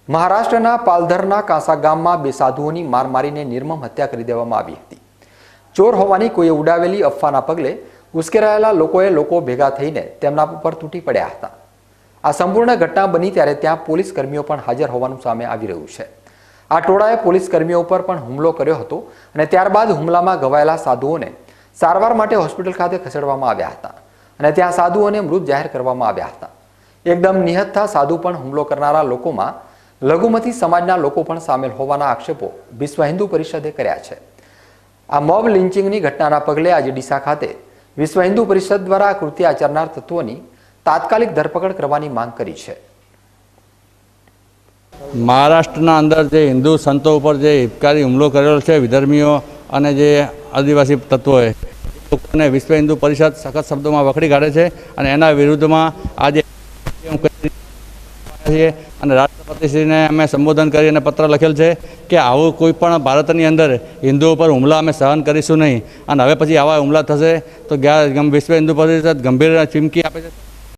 મહારાષ્ટ્રના પાલધરના કાંસા ગામમાં બે સાધુઓની માર મારીને નિર્મમ હત્યા કરી દેવામાં આવી હતી। ચોર હોવાની કોઈએ ઉડાવેલી અફવાના પગલે ઉશ્કેરાયેલા લોકો ભેગા થઈને તેમના ઉપર તૂટી પડ્યા હતા। આ સંપૂર્ણ ઘટના બની ત્યારે ત્યાં પોલીસ કર્મીઓ પણ હાજર હોવાનું સામે આવી રહ્યું છે। આ ટોળાએ પોલીસ કર્મીઓ ઉપર પણ હુમલો કર્યો હતો અને ત્યારબાદ હુમલામાં ઘવાયેલા સાધુઓને સારવાર માટે હોસ્પિટલ ખાતે ખસેડવામાં આવ્યા હતા અને ત્યાં સાધુઓને મૃત જાહેર કરવામાં આવ્યા હતા। એકદમ નિહત્થા સાધુ પણ હુમલો કરનારા લોકોમાં લઘુમતી સમાજના લોકો પણ સામેલ હોવાના આક્ષેપો વિશ્વ હિન્દુ પરિષદે કર્યા છે। આ મોબ લિન્ચિંગની ઘટનાના પગલે આજે ડીસા ખાતે વિશ્વ હિન્દુ પરિષદ દ્વારા કૃત્ય આચરનાર તત્વોની તાત્કાલિક ધરપકડ કરવાની માંગ કરી છે। મહારાષ્ટ્રના અંદર જે હિન્દુ સંતો ઉપર જે હિતકારી હુમલો કરેલો છે વિધર્મીઓ અને જે આદિવાસી તત્વોએ લોકોને વિશ્વ હિન્દુ પરિષદ સખત શબ્દોમાં વખોડી કાઢે છે અને એના વિરુદ્ધમાં આજે અને રાષ્ટ્રપતિશ્રીને અમે સંબોધન કરી અને પત્ર લખેલ છે કે આવું કોઈ પણ ભારતની અંદર હિન્દુઓ પર હુમલા અમે સહન કરીશું નહીં અને હવે પછી આવા હુમલા થશે તો વિશ્વ હિન્દુ પરિષદ ગંભીર ચીમકી આપે છે।